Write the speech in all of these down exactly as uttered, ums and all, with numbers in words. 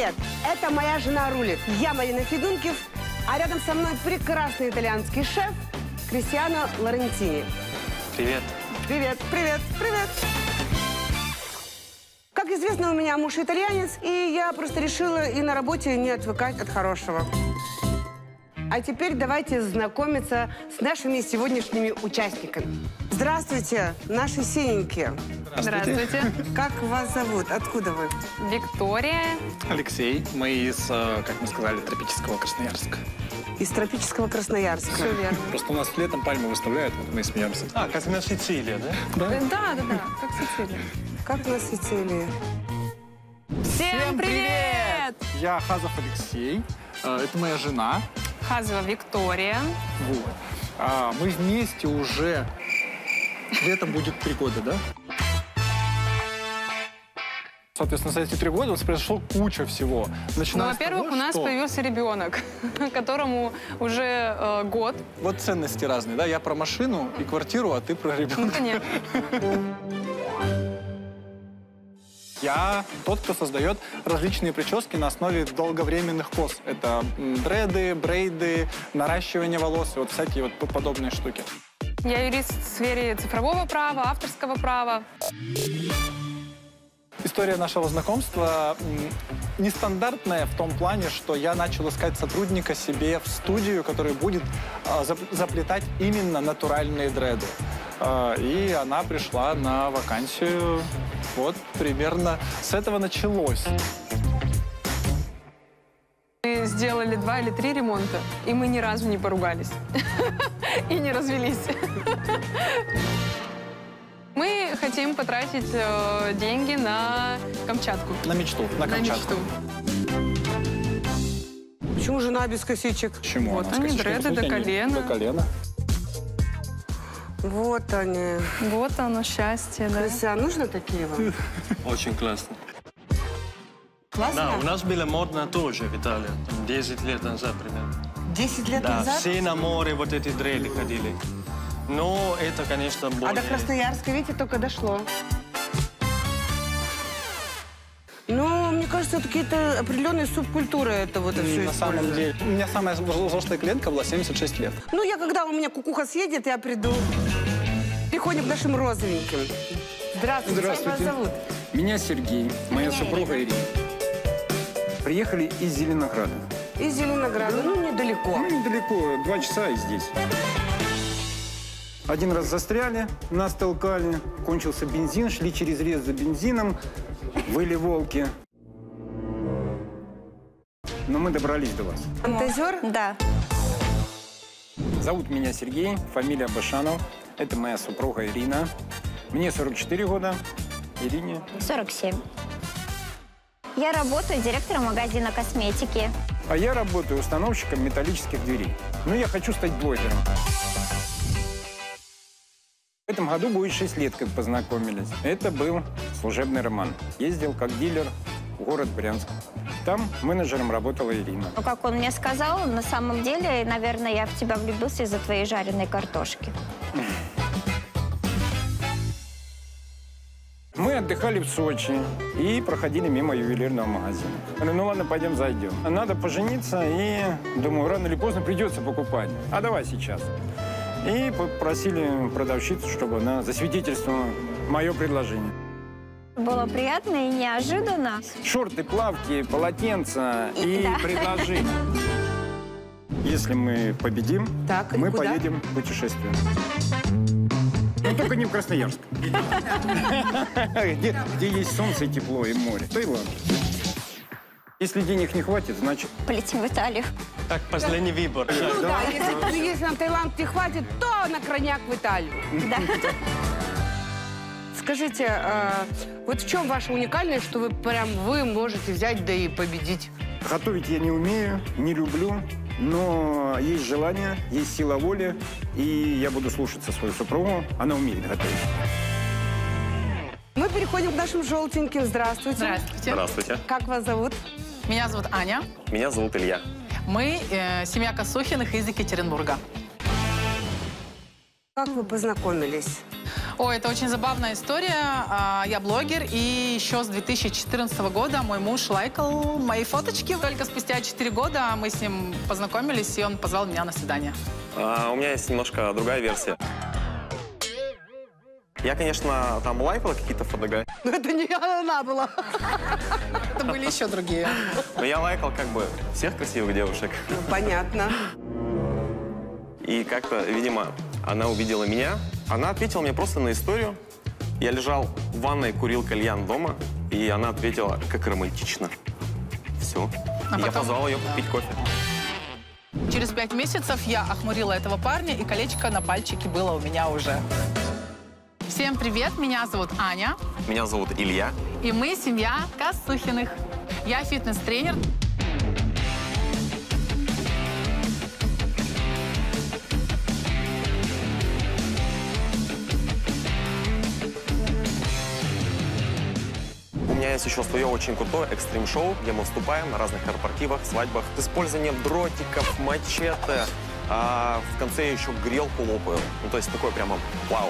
привет! Это моя жена рулит. Я Марина Федункив, а рядом со мной прекрасный итальянский шеф Кристиано Лорентини. Привет. Привет, привет, привет. Как известно, у меня муж итальянец, и я просто решила и на работе не отвыкать от хорошего. А теперь давайте знакомиться с нашими сегодняшними участниками. Здравствуйте, наши синенькие. Здравствуйте. Как вас зовут? Откуда вы? Виктория. Алексей. Мы из, как мы сказали, тропического Красноярска. Из тропического Красноярска. Все верно. Просто у нас летом пальмы выставляют, вот мы смеемся. А, как на Сицилии, да? Да, да, да, да, как Сицилия. Как на Сицилии? Всем привет! Я Хазов Алексей. Это моя жена. Хазова Виктория. Вот. А, мы вместе уже... Летом будет три года, да? Соответственно, за эти три года у нас произошло куча всего. Ну, во-первых, у нас что... появился ребенок, которому уже э, год. Вот ценности разные, да? Я про машину и квартиру, а ты про ребенка. Ну, конечно. Я тот, кто создает различные прически на основе долговременных кос. Это дреды, брейды, наращивание волос и вот всякие вот подобные штуки. Я юрист в сфере цифрового права, авторского права. История нашего знакомства нестандартная в том плане, что я начал искать сотрудника себе в студию, который будет заплетать именно натуральные дреды. И она пришла на вакансию. Вот примерно с этого началось. Мы сделали два или три ремонта, и мы ни разу не поругались. И не развелись. Мы хотим потратить э, деньги на Камчатку. На мечту, на Камчатку. На мечту. Почему жена без косичек? Почему? Вот они, дреды до колена. До колена. Вот они. Вот оно, счастье, да. Кристиан, нужно такие вам? Очень классно. Классно? Да, у нас было модно тоже в Италии. десять лет назад примерно. Десять лет Да, назад? все на море вот эти дреды ходили. Но это, конечно, более... А до Красноярска, видите, только дошло. Ну, мне кажется, это какие-то определенные субкультуры этого вот все. На самом деле. У меня самая взрослая клиентка была семьдесят шесть лет. Ну, я, когда у меня кукуха съедет, я приду. Переходим к нашим розовеньким. Здравствуйте. Здравствуйте. Как вас зовут? Меня Сергей, моя Меня супруга Ирина. Ирина. Приехали из Зеленограда. Из Зеленограда. Ну, недалеко. Ну, недалеко, два часа и здесь. Один раз застряли, нас толкали, кончился бензин, шли через рез за бензином, выли волки. Но мы добрались до вас. Фантазер? Да. Зовут меня Сергей, фамилия Башанов. Это моя супруга Ирина. Мне сорок четыре года, Ирине сорок семь. Я работаю директором магазина косметики. А я работаю установщиком металлических дверей. Но я хочу стать блогером. В этом году будет шесть лет, как познакомились. Это был служебный роман. Ездил как дилер в город Брянск. Там менеджером работала Ирина. Ну, как он мне сказал, на самом деле, наверное, я в тебя влюбился из-за твоей жареной картошки. Мы отдыхали в Сочи и проходили мимо ювелирного магазина. Говорю, ну ладно, пойдем зайдем. Надо пожениться, и думаю, рано или поздно придется покупать. А давай сейчас. И попросили продавщицу, чтобы она засвидетельствовала мое предложение. Было приятно и неожиданно. Шорты, плавки, полотенца и Да. предложения. Если мы победим, Так, и мы куда? поедем в путешествие. Но только не в Красноярск. Где, где есть солнце, и тепло и море. Таиланд. Если денег не хватит, значит... Полетим в Италию. Так, последний выбор. Ну да, если, если нам Таиланд не хватит, то на крайняк в Италию. Да. Скажите, а, вот в чем ваша уникальность, что вы прям вы можете взять да и победить? Готовить я не умею, не люблю, но есть желание, есть сила воли, и я буду слушаться свою супругу. Она умеет готовить. Мы переходим к нашим желтеньким. Здравствуйте. Здравствуйте. Здравствуйте. Как вас зовут? Меня зовут Аня. Меня зовут Илья. Мы э, семья Косухиных из Екатеринбурга. Как вы познакомились? Ой, это очень забавная история. А, Я блогер, и еще с две тысячи четырнадцатого года мой муж лайкал мои фоточки. Только спустя четыре года мы с ним познакомились, и он позвал меня на свидание. А, у меня есть немножко другая версия. Я, конечно, там лайкала какие-то фотографии. Но это не она была. Это были еще другие. Но я лайкал как бы всех красивых девушек. Ну, понятно. И как-то, видимо, она увидела меня. Она ответила мне просто на историю. Я лежал в ванной, курил кальян дома, и она ответила, как романтично. Все. А Я потом- позвал ее да. попить кофе. Через пять месяцев я охмурила этого парня, и колечко на пальчике было у меня уже. Всем привет, меня зовут Аня, Меня зовут Илья. и мы семья Косухиных. Я фитнес-тренер. У меня есть еще свое очень крутое экстрим-шоу, где мы выступаем на разных корпоративах, свадьбах с использованием дротиков, мачете. А в конце я еще грелку лопаю. Ну, то есть такое прямо вау.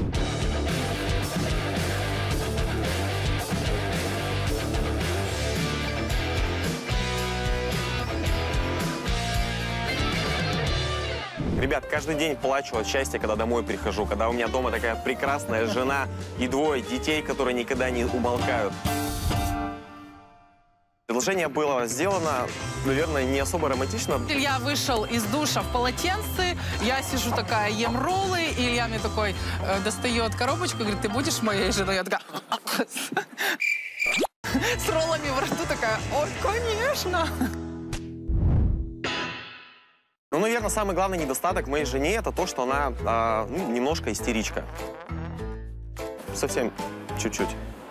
Ребят, каждый день плачу от счастья, когда домой прихожу, когда у меня дома такая прекрасная жена и двое детей, которые никогда не умолкают. Предложение было сделано, наверное, не особо романтично. Илья вышел из душа в полотенце, я сижу такая, ем роллы, и Илья мне такой э, достает коробочку и говорит, ты будешь моей женой? Я такая... С роллами во рту такая, ой, конечно. Ну, наверное, самый главный недостаток моей жене – это то, что она а, ну, немножко истеричка. Совсем чуть-чуть.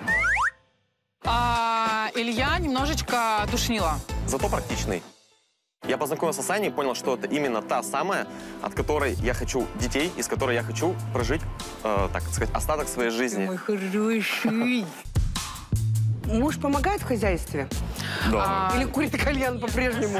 А Илья немножечко душнила. Зато практичный. Я познакомился с Аней и понял, что это именно та самая, от которой я хочу детей, и с которой я хочу прожить, э, так сказать, остаток своей жизни. Мой хороший. Муж помогает в хозяйстве? Да. Или курит кальян по-прежнему?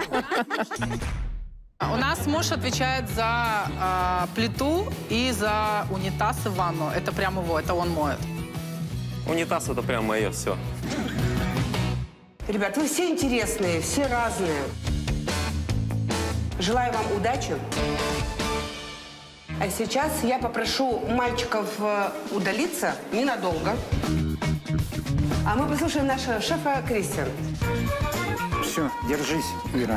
У нас муж отвечает за э, плиту и за унитаз и ванну. Это прям его, это он моет. Унитаз – это прям мое все. Ребят, вы все интересные, все разные. Желаю вам удачи. А сейчас я попрошу мальчиков э, удалиться ненадолго. А мы послушаем нашего шефа Кристиан. Все, держись, Ира.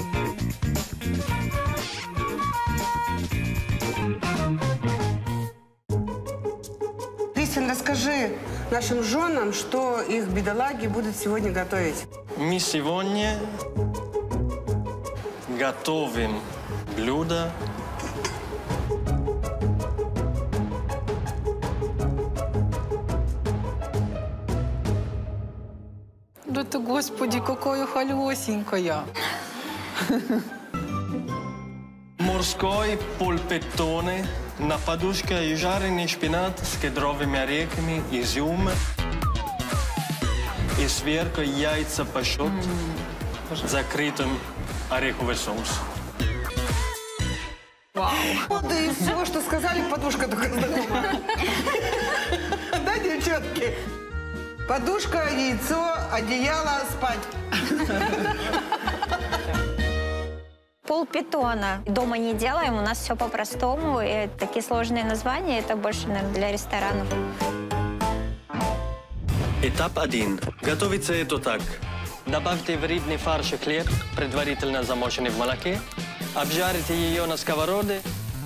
Кристиан, расскажи нашим женам, что их бедолаги будут сегодня готовить. Мы сегодня готовим блюдо Да ты, господи, какая холесенькая. морской полпеттone на подушке и жареный шпинат с кедровыми орехами, изюм и сверху яйца пашот, закрытым ореховый соус. Вот и все, что сказали, подушка только знакома. Да, девчонки? Подушка, яйцо, одеяло, спать. Полпитона. Дома не делаем, у нас все по-простому. И такие сложные названия, это больше, наверное, для ресторанов. Этап один. Готовится это так. Добавьте в рыбный фарш и хлеб, предварительно замоченный в молоке. Обжарите ее на сковороде.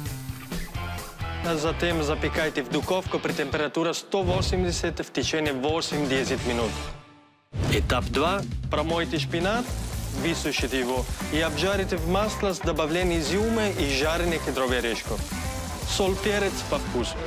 А затем запекайте в духовку при температуре сто восемьдесят в течение восемь-десять минут. Этап два. Промойте шпинат, высушите его и обжарите в масло с добавлением изюма и жареных кедровых орешков. Соль, перец по вкусу.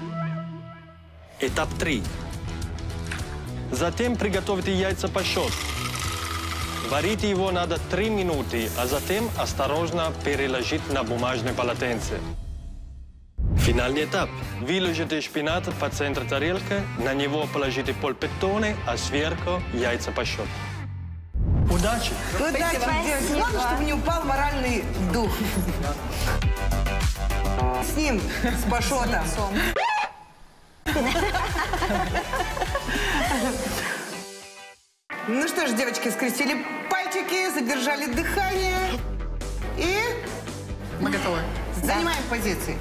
Этап три. Затем приготовьте яйца пашот. Варить его надо три минуты, а затем осторожно переложить на бумажное полотенце. Финальный этап. Выложите шпинат по центру тарелки, на него положите полпеттоне, а сверху яйца пашот. Удачи! Удачи, девочки. Главное, чтобы не упал моральный дух. С ним, с Пашотом. Ну что ж, девочки, скрестили пальчики, задержали дыхание и Мы готовы. занимаем позиции.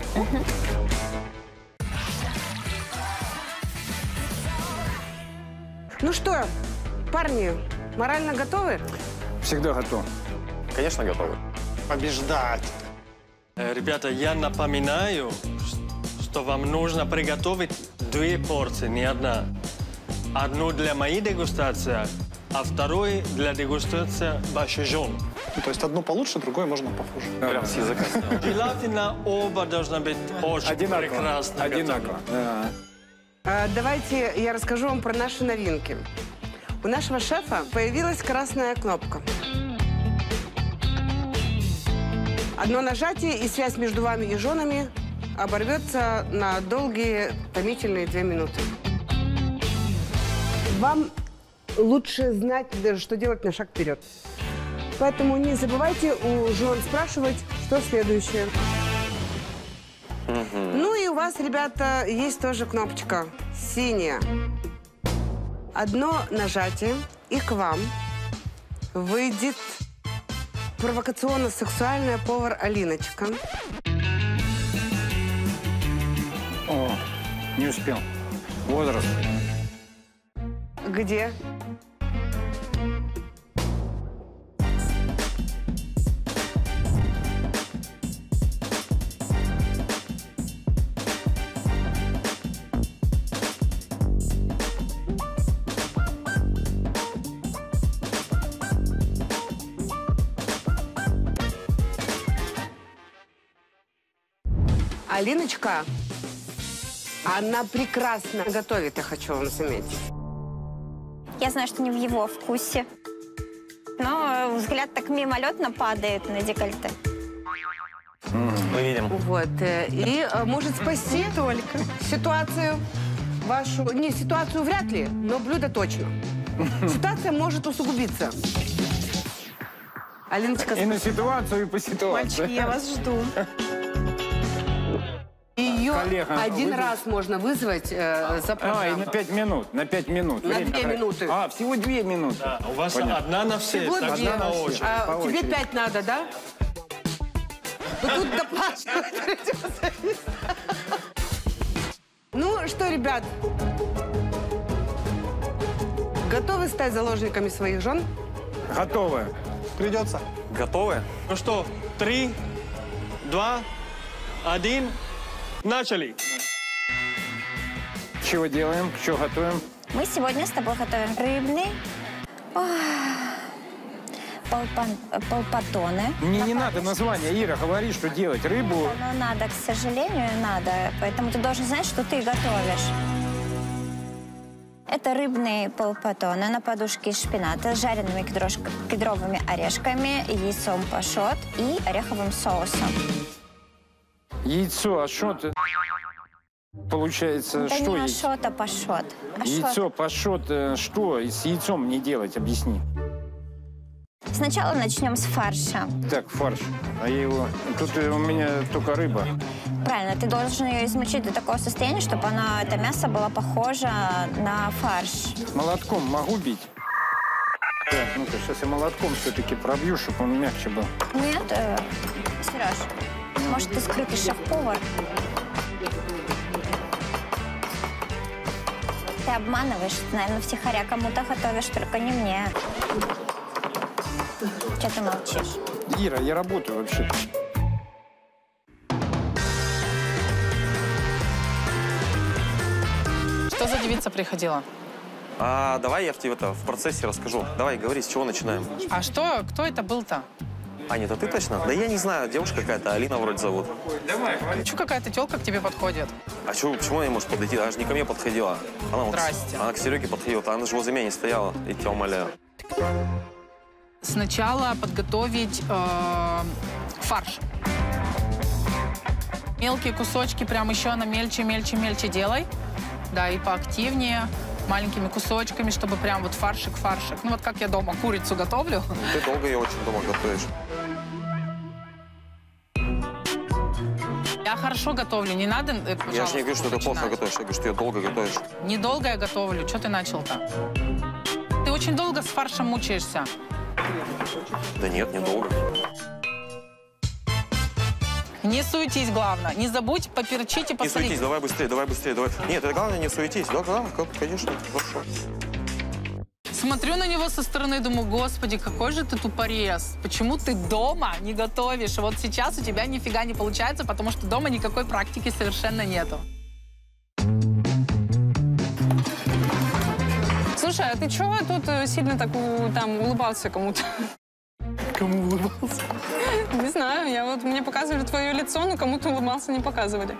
Ну что, парни, морально готовы? Всегда готов. Конечно, готовы. Побеждать. Э, Ребята, я напоминаю, что вам нужно приготовить две порции, не одна. Одну для моей дегустации, а вторую для дегустации вашей жены. Ну, то есть одну получше, другую можно похуже. Прям с языка снял. Желательно оба должны быть очень Одинаково. прекрасно Одинаково. готовы. Да. А, давайте я расскажу вам про наши новинки. У нашего шефа появилась красная кнопка. Одно нажатие, и связь между вами и женами оборвется на долгие, томительные две минуты. Вам лучше знать, даже, что делать на шаг вперед. Поэтому не забывайте у жен спрашивать, что следующее. Ну и у вас, ребята, есть тоже кнопочка синяя. Одно нажатие, и к вам выйдет провокационно-сексуальная повар Алиночка. О, не успел. Возраст. Где? Алиночка, она прекрасно готовит, я хочу вам заметить. Я знаю, что не в его вкусе. Но взгляд так мимолетно падает на декольте. Мы видим. Вот. э, И э, может спасти только ситуацию вашу... Не, ситуацию вряд ли, но блюдо точно. Ситуация может усугубиться. Алиночка, И на ситуацию, и по ситуации. Мальчики, я вас жду. ее коллега, один вы- раз можно вызвать э, за А, и программу. на пять минут, на пять минут. На Время две тратить. минуты. А, всего две минуты. Да, у вас Понятно. одна на все, Всего так две. что по очереди. А, по тебе очереди. пять надо, да? Ну, тут доплачивать придется. Ну что, ребят, готовы стать заложниками своих жен? Готовы. Придется. Готовы? Ну что, три, два, один, начали. Чего делаем? Что готовим? Мы сегодня с тобой готовим рыбный ох, полпан- полпатоны. Мне не На надо палочке. название, Ира, говори, что делать. Рыбу. Ну, надо, к сожалению, надо. Поэтому ты должен знать, что ты готовишь. Это рыбные полпатоны на подушке из шпината с жареными кедрош- кедровыми орешками, яйцом пашот и ореховым соусом. Яйцо, а что ты? Получается, Это что не яйцо? ашот, а пашот. Ашот. Яйцо, пашот, э, что? И с яйцом мне делать? Объясни. Сначала начнем с фарша. Так, фарш. А я его... Тут э, у меня только рыба. Правильно, ты должен ее измочить до такого состояния, чтобы она, это мясо было похоже на фарш. Молотком могу бить? Так, ну-ка, сейчас я молотком все-таки пробью, чтобы он мягче был. Нет, э, Сереж, может, ты скрытый шеф-повар? Ты обманываешь, ты, наверное, втихаря кому-то готовишь, только не мне. Че ты молчишь? Ира, я работаю вообще. Что за девица приходила? А, давай я в тебе это в процессе расскажу. Давай, говори, с чего начинаем. А что, кто это был-то? Аня, это ты точно? Да я не знаю, девушка какая-то, Алина вроде зовут. Давай, говори. Чё какая-то тёлка к тебе подходит? А чё, почему она не может подойти? Она же не ко мне подходила. Она, вот, Здрасте. она к Сереге подходила, она же возле меня не стояла. Я тебя умоляю. Сначала подготовить э, фарш. Мелкие кусочки прям еще на мельче, мельче, мельче делай. Да, и поактивнее, маленькими кусочками, чтобы прям вот фаршик-фаршик. Ну вот как я дома курицу готовлю. Ты долго ее очень дома готовишь. Я хорошо готовлю, не надо, э, пожалуйста, Я же не говорю, что ты плохо начинать. готовишь, я говорю, что ты долго готовишь. Недолго я готовлю, что ты начал-то? Ты очень долго с фаршем мучаешься. Да нет, недолго. Не суетись, главное. Не забудь поперчить и Не посолить. суетись, давай быстрее, давай быстрее, давай. Нет, это главное не суетись. Да, да, конечно, хорошо. Смотрю на него со стороны и думаю, господи, какой же ты тупорез. Почему ты дома не готовишь? Вот сейчас у тебя нифига не получается, потому что дома никакой практики совершенно нету. Слушай, а ты чего тут э, сильно так у- там улыбался кому-то? Кому улыбался? Не знаю, я вот мне показывали твое лицо, но кому-то улыбался не показывали.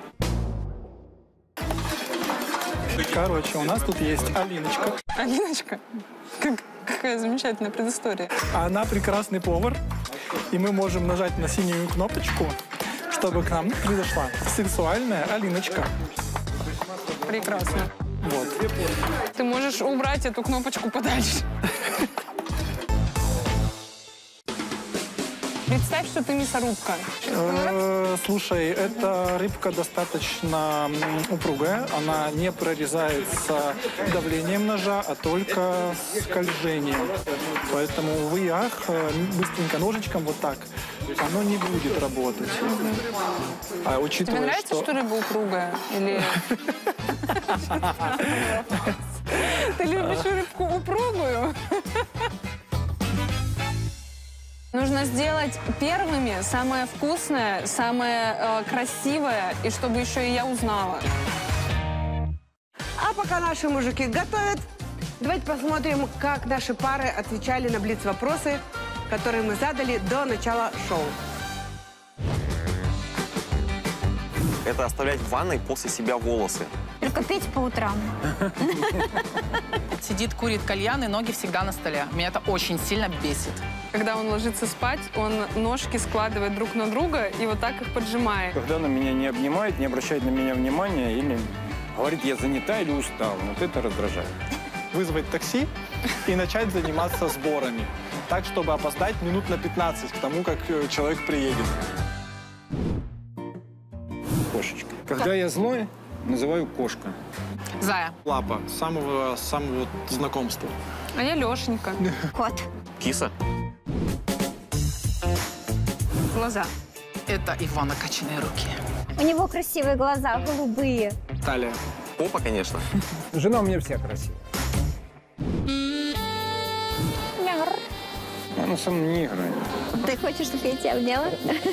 Короче, у нас тут есть Алиночка. Алиночка, как, какая замечательная предыстория. Она прекрасный повар, и мы можем нажать на синюю кнопочку, чтобы к нам пришла сексуальная Алиночка. Прекрасно. Вот. Ты можешь убрать эту кнопочку подальше. Представь, что ты мясорубка. Э, Слушай, эта рыбка достаточно м, упругая. Она не прорезается давлением ножа, а только скольжением. Поэтому, увы и ах, э, быстренько ножичком вот так оно не будет работать. А Тебе учитывая, нравится, что рыба упругая? Или... Ты любишь рыбку упругую? Нужно сделать первыми самое вкусное, самое э, красивое, и чтобы еще и я узнала. А пока наши мужики готовят, давайте посмотрим, как наши пары отвечали на блиц-вопросы, которые мы задали до начала шоу. Это оставлять в ванной после себя волосы. Только петь по утрам. Сидит, курит кальян, и ноги всегда на столе. Меня это очень сильно бесит. Когда он ложится спать, он ножки складывает друг на друга и вот так их поджимает. Когда она меня не обнимает, не обращает на меня внимания или говорит, я занята или устала. Вот это раздражает. вызвать такси и начать заниматься сборами. Так, чтобы опоздать минут на пятнадцать к тому, как э, человек приедет. Кошечка. Когда я злой, называю кошка. Зая. Лапа с самого, с самого вот знакомства. А я Лешенька. Кот. Киса. Глаза. Это его накачанные руки. У него красивые глаза, голубые. Талия. Попа, конечно. Жена у меня вся красивая. Мяр. Она со мной не играет. Ты хочешь, чтобы я тебя обняла?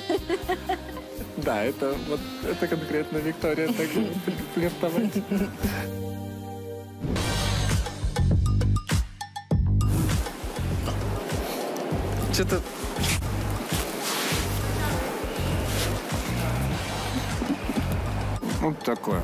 Да, это вот это конкретно Виктория так флиртовать. Что-то... Вот такое.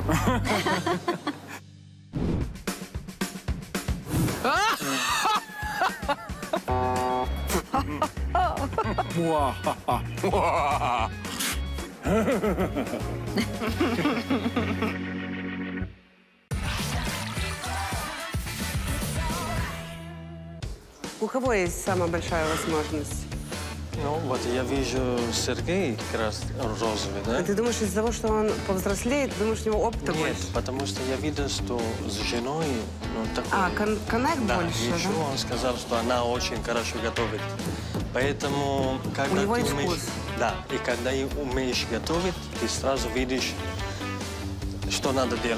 У кого есть самая большая возможность? Ну, вот я вижу Сергей как раз розовый, да? А ты думаешь, из-за того, что он повзрослеет, думаешь, у него опыта Нет, больше? потому что я видел, что с женой, ну, такой... А, кон коннект Да, больше, еще да? он сказал, что она очень хорошо готовит. Поэтому, когда У него ты есть умеешь... вкус. Да, и когда и умеешь готовить, ты сразу видишь, что надо делать.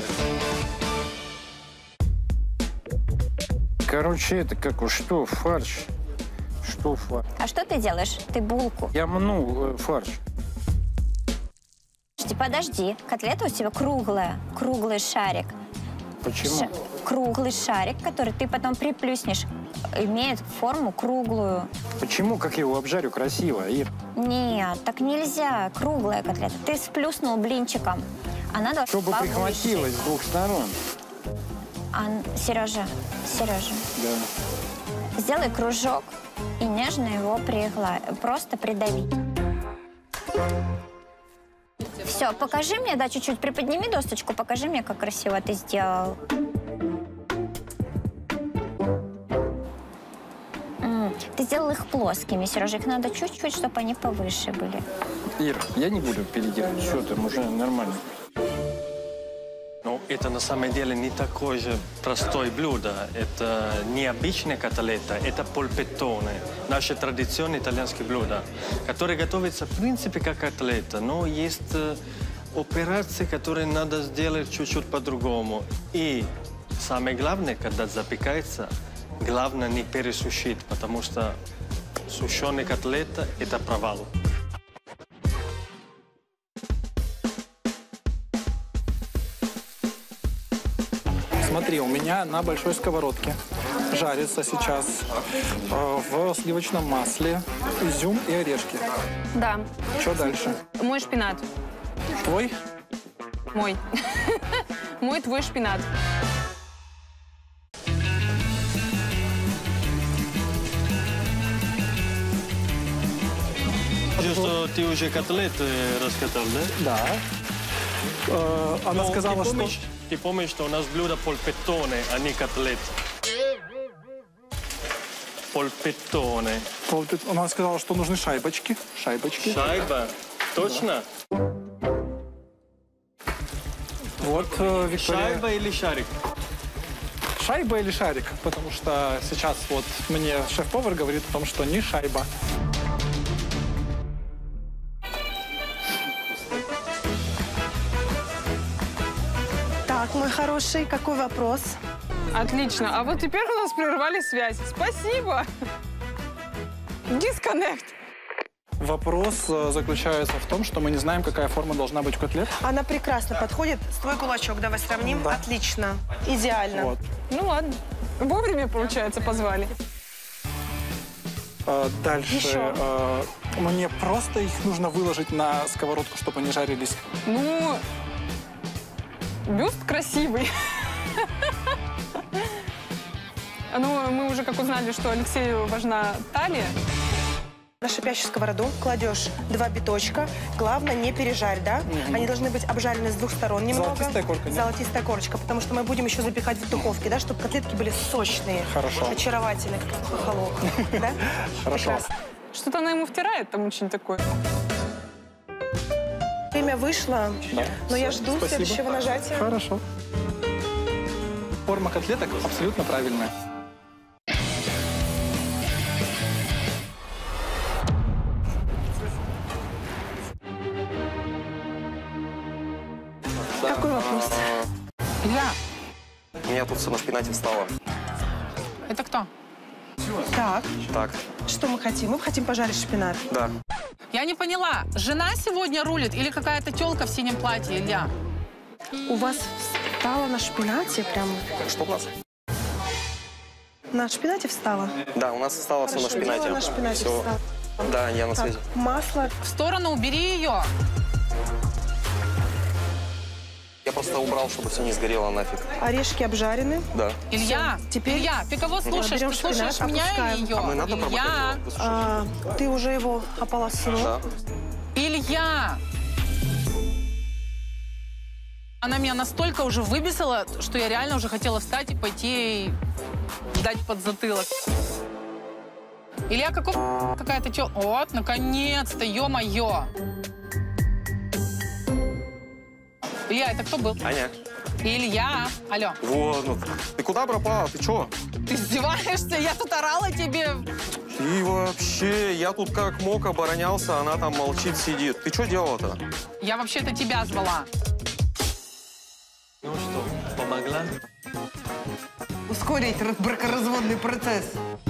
Короче, это как уж что, фарш. Что фарш? А что ты делаешь? Ты булку. Я мну э, фарш. Подожди, подожди. Котлета у тебя круглая. Круглый шарик. Почему? Ша- Круглый шарик, который ты потом приплюснешь, имеет форму круглую. Почему, как я его обжарю красиво, Ир? Нет, так нельзя. Круглая котлета. Ты сплюснул блинчиком. Она должна Чтобы повыше. прихватилось с двух сторон. А, Сережа, Сережа, Да. сделай кружок и нежно его пригла... просто придави. Все, покажи мне, да, чуть-чуть приподними досточку, покажи мне, как красиво ты сделал. М, Ты сделал их плоскими, Сережа, их надо чуть-чуть, чтобы они повыше были. Ира, я не буду переделать. Все, там уже нормально. Ну, это на самом деле не такое же простое блюдо. Это не обычная котлета, это польпеттоне. Наше традиционное итальянское блюдо, которое готовится, в принципе, как котлета. Но есть э, операции, которые надо сделать чуть-чуть по-другому. И самое главное, когда запекается, главное не пересушить, потому что сушеная котлета – это провал. Смотри, у меня на большой сковородке жарится сейчас э, в сливочном масле изюм и орешки. Да. Что дальше? Мой шпинат. Твой? Мой. Мой, твой шпинат. Что ты уже котлеты раскатал, да? Да. Э, она Ну, сказала, ты помнишь, что... Ты помнишь, что у нас блюдо польпеттоне, а не котлет? Польпеттоне. Полпи- Она сказала, что нужны шайбочки. Шайбочки. Шайба? Точно? Вот, э, Виктория. Шайба или шарик? Шайба или шарик? Потому что сейчас вот мне шеф-повар говорит о том, что не шайба. Так, мой хороший, какой вопрос? Отлично. А вот теперь у нас прервали связь. Спасибо. Дисконнект. Вопрос э, заключается в том, что мы не знаем, какая форма должна быть у котлет. Она прекрасно подходит. Твой кулачок, давай сравним. Да. Отлично. Идеально. Вот. Ну ладно. Вовремя, получается, позвали. Э, Дальше. Еще. э, Мне просто их нужно выложить на сковородку, чтобы они жарились. Ну, бюст красивый. Ну, мы уже как узнали, что Алексею важна талия. На шипящую сковороду кладешь два биточка. Главное, не пережарь, да? Они должны быть обжарены с двух сторон немного. Золотистая корка, нет? Золотистая корочка, потому что мы будем еще запекать в духовке, да, чтобы котлетки были сочные. Хорошо. Очаровательные, как хохолок. Да? Хорошо. Прекрасно. Что-то она ему втирает там очень такое. Время вышло, Да. но я жду Спасибо. следующего нажатия. Хорошо. Форма котлеток абсолютно правильная. Какой вопрос? Илья, У меня тут все на шпинате встало. это кто? Так, Так, что мы хотим? Мы хотим пожарить шпинат. да. Я не поняла, жена сегодня рулит или какая-то тёлка в синем платье, Илья? У вас встала на шпинате прям... Что у нас? На шпинате встала? Да, у нас встало все на Хорошо, шпинате. дело на шпинате Всё. встало. Да, я на Так, связи. масло. В сторону убери ее. Я просто убрал, чтобы все не сгорело нафиг. Орешки обжарены. Да. Илья, теперь Илья, ты кого слушаешь? берем Ты слушаешь шпинат, меня опускаем. или ее? А мы надо Илья, пробовать его? А, ты уже его ополоснул. Да. Илья! Она меня настолько уже выбесила, что я реально уже хотела встать и пойти ей дать подзатылок. Илья, какой какая-то тё... Вот, наконец-то, ё-моё! Илья, это кто был? Аня. Илья! Алло, Вот, ну, ты куда пропала? Ты чё? ты издеваешься? Я тут орала тебе. И вообще, я тут как мог оборонялся, она там молчит, сидит. Ты что делала-то? Я вообще-то тебя звала. Ну что, помогла? Ускорить ра- бракоразводный процесс.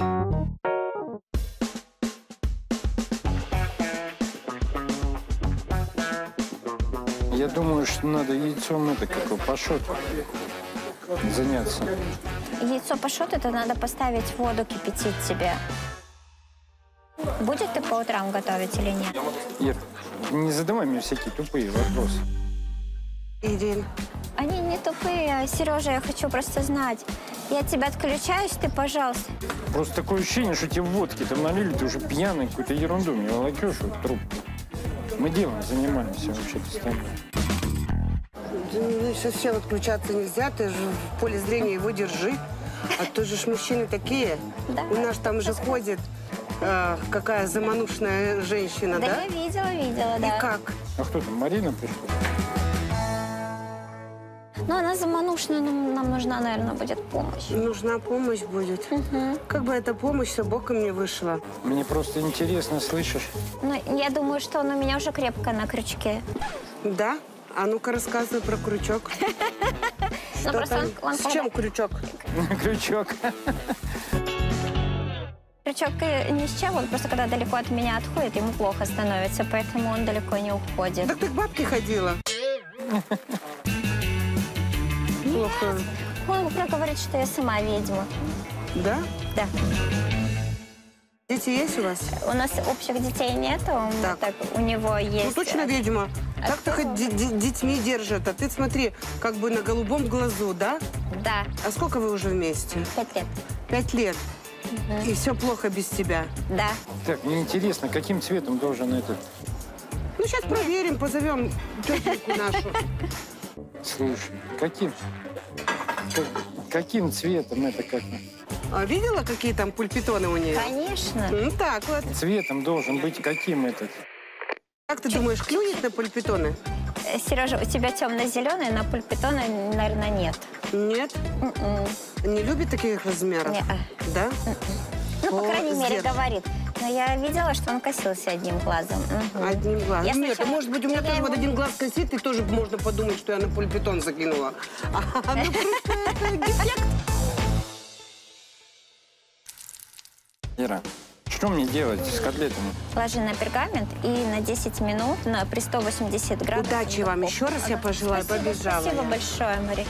Я думаю, что надо яйцом это как пашот заняться. Яйцо пашот, это надо поставить в воду кипятить тебе. Будет ты по утрам готовить или нет? Ир, не задавай мне всякие тупые вопросы. Ирин, Они не тупые. Сережа, я хочу просто знать. Я от тебя отключаюсь, ты, пожалуйста. Просто такое ощущение, что тебе водки там налили, ты уже пьяный, какую-то ерунду мне волокешь, вот трубку. Мы делом занимаемся вообще-то с тобой. ну, совсем отключаться нельзя, ты же в поле зрения его держи. А то же ж мужчины такие. Да. У нас там же ходит э, какая заманушная женщина, да? Да, я видела, видела, да. И как? А кто там, Марина пришла? Ну, она заманушная, но нам нужна, наверное, будет помощь. Нужна помощь будет. Угу. Как бы эта помощь все боком не вышла. Мне просто интересно, слышишь? Ну, я думаю, что он у меня уже крепко на крючке. Да? А ну-ка рассказывай про крючок. Ну, просто он- он С чем когда- крючок? Крючок. Крючок и ни с чем, он просто когда далеко от меня отходит, ему плохо становится, поэтому он далеко не уходит. Так ты к бабке ходила. Плохо. Он просто говорит, что я сама ведьма. Да? Да. Дети есть у вас? У нас общих детей нету, мы Так. так, у него есть... Ну точно ведьма. А Так-то кто? хоть ди- ди- детьми держат. А ты смотри, как бы на голубом глазу, да? Да, А сколько вы уже вместе? пять лет. Пять лет. И все плохо без тебя. Да. Так, мне интересно, каким цветом должен этот... Ну, сейчас проверим, позовем тетеньку нашу. Слушай, каким... как- каким цветом это как? А видела, какие там пульпитоны у нее? Конечно. Ну, так вот. Цветом должен быть каким этот? Как ты думаешь, клюнет на пульпитоны? Э, Сережа, у тебя темно-зеленый, на пульпитона, наверное, нет. Нет? М-м. Не любит таких размеров? Не-а. Да? Ну, по О, крайней мере, зеркало. говорит. Но я видела, что он косился одним глазом. Мгм. Одним глазом. Я Нет, сначала- может быть, у меня я тоже его- вот один глаз косит, и тоже можно подумать, что я на пульпитон закинула. А, ну, просто это дефект. Ира, что мне делать с котлетами? Ложи на пергамент и на десять минут на, при сто восемьдесят градусов. Удачи вам. духовку. Еще раз я Ага. пожелаю. Спасибо, Побежала Спасибо я. большое, Мари.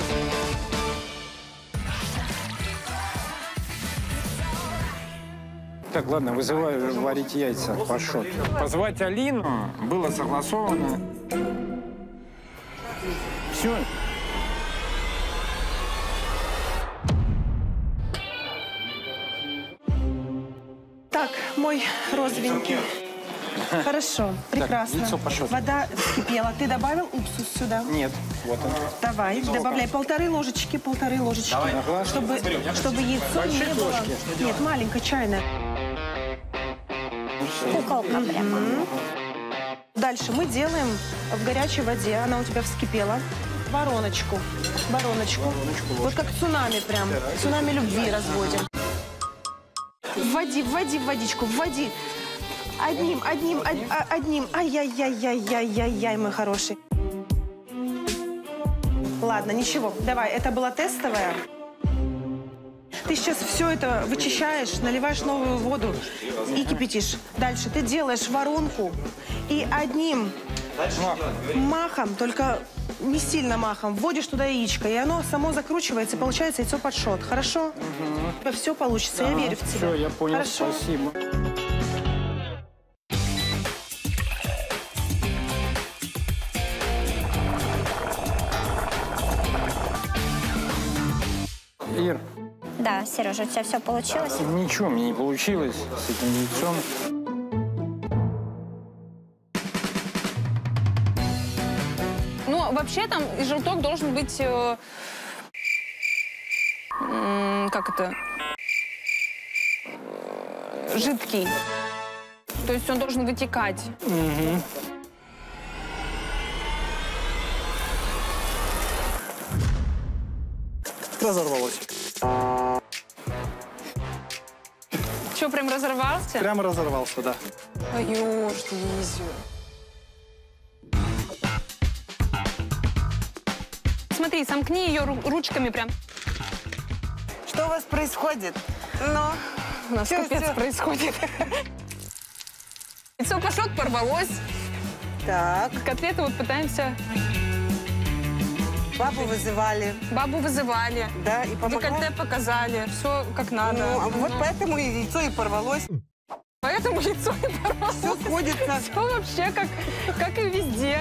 Так, ладно, вызываю варить яйца. Пошел. Позвать Алину было согласовано. Все. Так, мой розовенький. Хорошо, прекрасно. яйцо пошло. Вода вскипела. Ты добавил уксус сюда? Нет, вот он. Давай, добавляй полторы ложечки, полторы ложечки. Ага. Чтобы, чтобы яйцо не было... Нет, маленькая, чайная. Куколка прямо. Дальше мы делаем в горячей воде, она у тебя вскипела, вороночку. Вороночку. Вот как цунами прям. Цунами любви разводим. Вводи, вводи в водичку, вводи. Одним, одним, од- а- одним. Ай-яй-яй-яй-яй-яй-яй, мой хороший. Ладно, ничего. Давай, это была тестовая. Ты сейчас все это вычищаешь, наливаешь новую воду и кипятишь. Дальше ты делаешь воронку и одним махом, только не сильно махом, вводишь туда яичко, и оно само закручивается, и получается яйцо под шот. Хорошо? У тебя все получится, я верю в тебя. Все, я понял, Хорошо? спасибо. Ир, Да, Сережа, у тебя все получилось? ничего мне не получилось с этим яйцом. Ну, вообще там желток должен быть... э, м, как это? Э, Жидкий. То есть он должен вытекать. Разорвалось. Что, прям разорвался? Прямо разорвался, да. Твою ж дивизию. Смотри, сомкни ее ру- ручками прям. Что у вас происходит? Ну, У нас Всё, капец всё. происходит. Яйцо пашот порвалось. так, Котлеты вот пытаемся... бабу вызывали, Бабу вызывали. да, и помогла. Декольте показали. Все как надо. Ну, а вот поэтому и яйцо и порвалось. Поэтому яйцо и порвалось. Все сходится. Все вообще как, как и везде.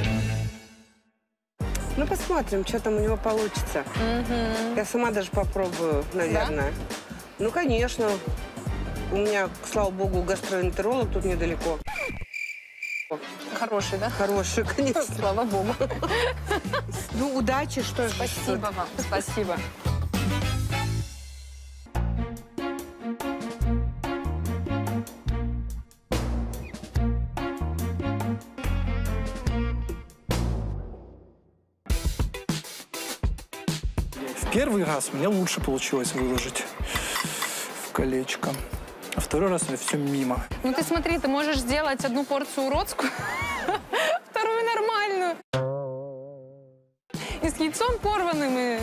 Ну, посмотрим, что там у него получится. Я сама даже попробую, наверное. Ну, конечно. У меня, слава богу, гастроэнтеролог тут недалеко. Хороший, да? Хороший, конечно. Слава богу. Ну, удачи, что ж. Спасибо вам. Спасибо. Первый раз мне лучше получилось выложить в колечко. А второй раз мне все мимо. Ну ты смотри, ты можешь сделать одну порцию уродскую, вторую нормальную. И с яйцом порванным. И...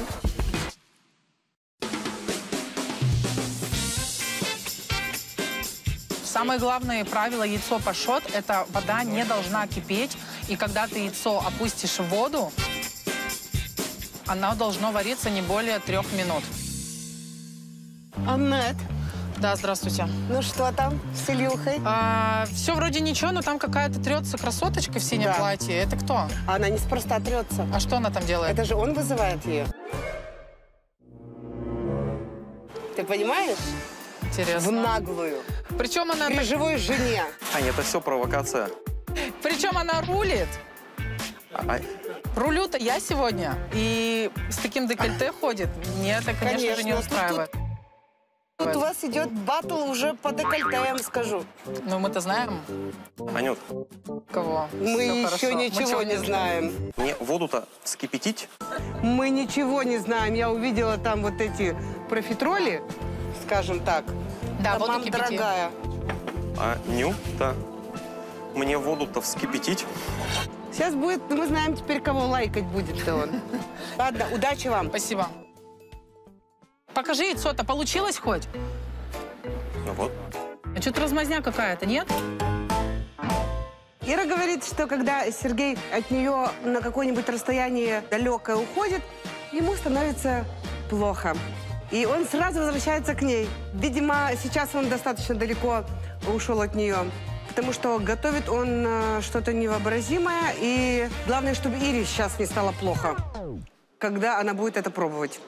Самое главное правило яйцо пашот – это вода не должна кипеть. И когда ты яйцо опустишь в воду, оно должно вариться не более трех минут. Аннет, Да, здравствуйте. ну что там с Илюхой? А, все вроде ничего, но там какая-то трется красоточка в синем Да. платье. Это кто? Она неспроста трется. А что она там делает? Это же он вызывает ее. Ты понимаешь? В Интересно. наглую. Причем она, При живой жене. Аня, это все провокация. причем она рулит. А- Рулю-то я сегодня. И с таким декольте ходит. Мне это, конечно, же, не Конечно. устраивает. Тут у вас идет батл уже по декольте, я вам скажу. Ну, мы-то знаем, Анют, кого. Мы Всё еще хорошо. Мы ничего чего не знаем. мне воду-то вскипятить? Мы ничего не знаем. Я увидела там вот эти профитроли, скажем так. Да, Там, воду мам, кипяти. дорогая. Анюта, мне воду-то вскипятить? Сейчас будет, мы знаем теперь, кого лайкать будет-то он. Ладно, удачи вам. Спасибо. Покажи яйцо-то. Получилось хоть? Ну вот. А что-то размазня какая-то, нет? Ира говорит, что когда Сергей от нее на какое-нибудь расстояние далекое уходит, ему становится плохо. И он сразу возвращается к ней. Видимо, сейчас он достаточно далеко ушел от нее, потому что готовит он э, что-то невообразимое. И главное, чтобы Ире сейчас не стало плохо, когда она будет это пробовать.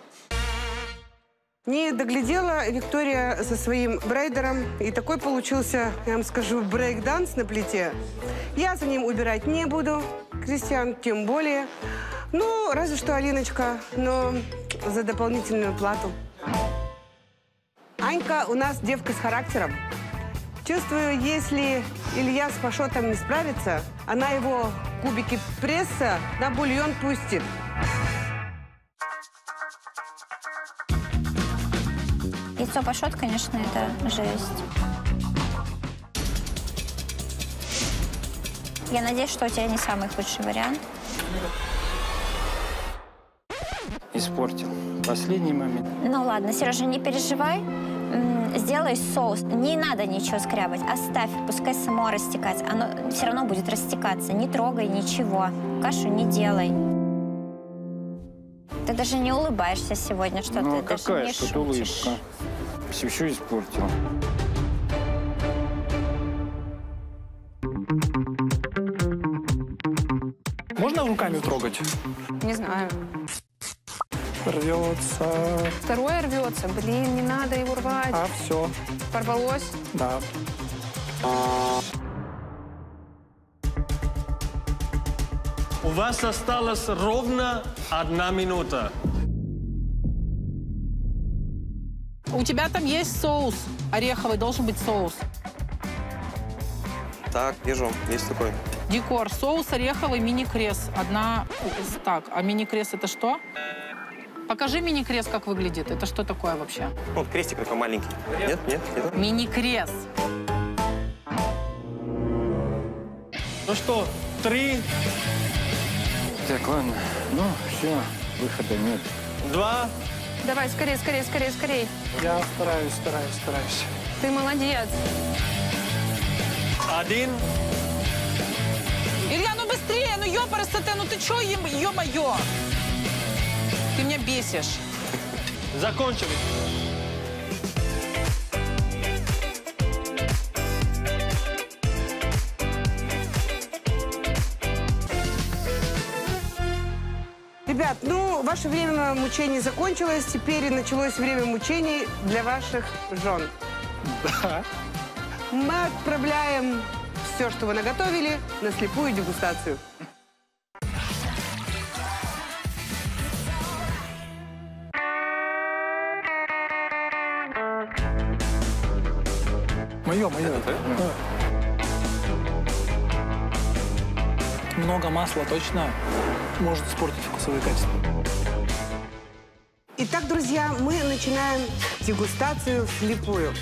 Не доглядела Виктория со своим брейдером, и такой получился, я вам скажу, брейк-данс на плите. Я за ним убирать не буду, Кристиан тем более. Ну, разве что Алиночка, но за дополнительную плату. Анька у нас девка с характером. Чувствую, если Илья с Пашотом не справится, она его кубики пресса на бульон пустит. Яйцо пашот, конечно, это жесть. Я надеюсь, что у тебя не самый худший вариант. Испортил. Последний момент. Ну ладно, Сережа, не переживай. М, Сделай соус. Не надо ничего скрябать. Оставь, пускай само растекается. Оно все равно будет растекаться. Не трогай ничего. Кашу не делай. Ты даже не улыбаешься сегодня, что Ну, ты а даже какая не ж тут шутишь. улыбка? Все еще испортил. Можно руками трогать? Не знаю. Рвется. Второе рвется. Блин, не надо его рвать. А, все. Порвалось. Да. У вас осталось ровно одна минута. У тебя там есть соус ореховый, должен быть соус. Так, вижу, есть такой. Декор. Соус ореховый, мини-крес. Одна... Так, а мини-крес это что? Покажи мини-крес, как выглядит. Это что такое вообще? Вот крестик такой маленький. Нет, нет, нет. Мини-крес. Ну что, три, Так, ладно. Ну, все, выхода нет. два, Давай, скорее, скорее, скорее, скорее. Я стараюсь, стараюсь, стараюсь. Ты молодец. один. Илья, ну быстрее, ну ёпарасоте, ну ты чё, ё-моё? Ты меня бесишь. Закончили. Ребят, ну, ваше время мучений закончилось. Теперь началось время мучений для ваших жен. Да. Мы отправляем все, что вы наготовили, на слепую дегустацию. Мое, мое. Да. Много масла точно может испортить вкусовые качества. Итак, друзья, мы начинаем дегустацию вслепую.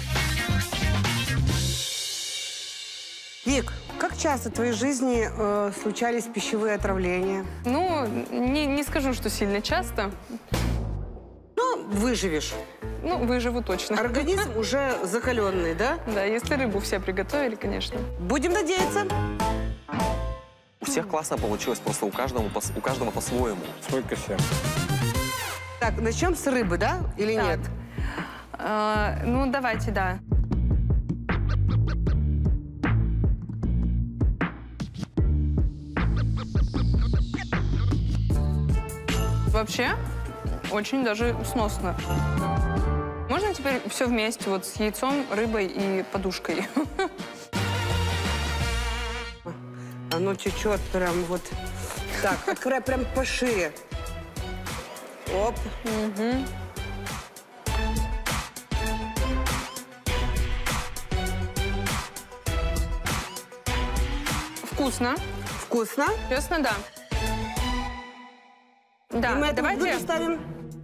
Вик, как часто в твоей жизни э, случались пищевые отравления? Ну, не, не скажу, что сильно часто. Ну, выживешь. Ну, выживу точно. Организм уже закаленный, да? Да, если рыбу все приготовили, конечно. Будем надеяться. У всех классно получилось, просто у каждого, по- у каждого по-своему. Сколько сердца? Так, начнем с рыбы, да? Или Так. нет? А, ну, давайте, да. Вообще, очень даже сносно. Можно теперь все вместе, вот с яйцом, рыбой и подушкой? Оно течет прям вот так. Открывай прям по шее. Оп. Угу. Вкусно. Вкусно. Честно, да. Да, И мы это давайте. блюдо ставим.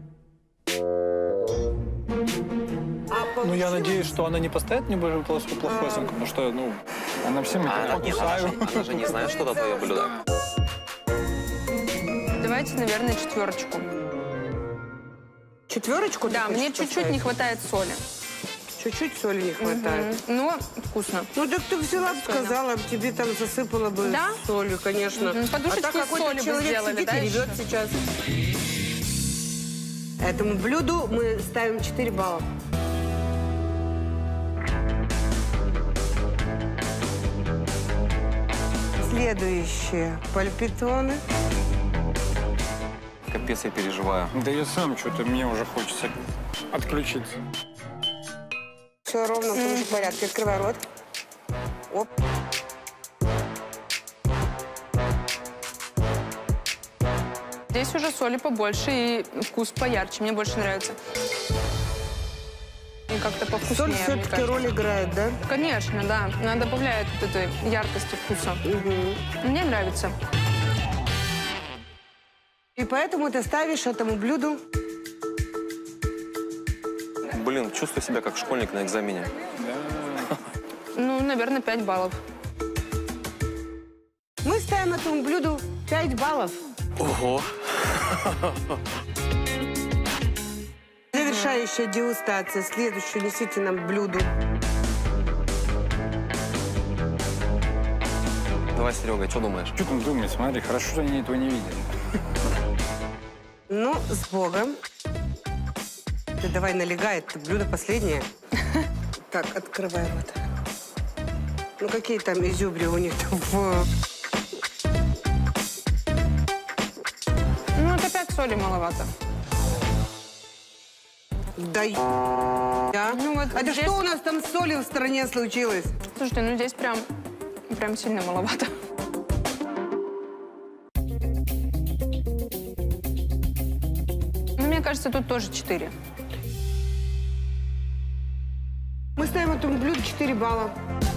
А Ну, я получилось? надеюсь, что она не поставит мне больше плохую плохую оценку, потому что, ну, Она всем А она, это нет, она, же, она же не знает, что это твое блюдо. Давайте, наверное, четверочку. Четверочку? ты Да, хочешь мне чуть-чуть поставить? не хватает соли. Чуть-чуть соли не хватает. Мгм. Но вкусно. Ну, так ты взяла бы, сказала, тебе там засыпала бы Да? солью, конечно. Мгм. Подушечку а так из какой-то соли бы человек сделали, сидит да, и ревет еще? сейчас. Этому блюду мы ставим четыре балла. Следующие пальпитоны. Капец, я переживаю. Да я сам что-то, мне уже хочется отключиться. Все ровно в том же порядке. Открывай рот. Оп. Здесь уже соли побольше и вкус поярче. Мне больше нравится. И как-то повкуснее, Соль мне все-таки кажется. роль играет, да? Конечно, да. Она добавляет вот этой яркости вкуса. Мне нравится. И поэтому ты ставишь этому блюду. Блин, чувствую себя как школьник на экзамене. Ну, наверное, пять баллов. Мы ставим этому блюду пять баллов. Ого! Завершающая дегустация. Следующую несите нам блюдо. Давай, Серега, что думаешь? Что там думать? Смотри, хорошо, что они этого не видели. Ну, с Богом. Ты давай налегай, это блюдо последнее. Так, открывай рот. Ну, какие там изюбри у них там в... Ну, это пять соли маловато. Да ё- а? Ну, вот А это здесь- что у нас там с солью в стране случилось? Слушайте, ну здесь прям, прям сильно маловато. Ну, мне кажется, тут тоже четыре. Мы ставим этому блюду четыре балла.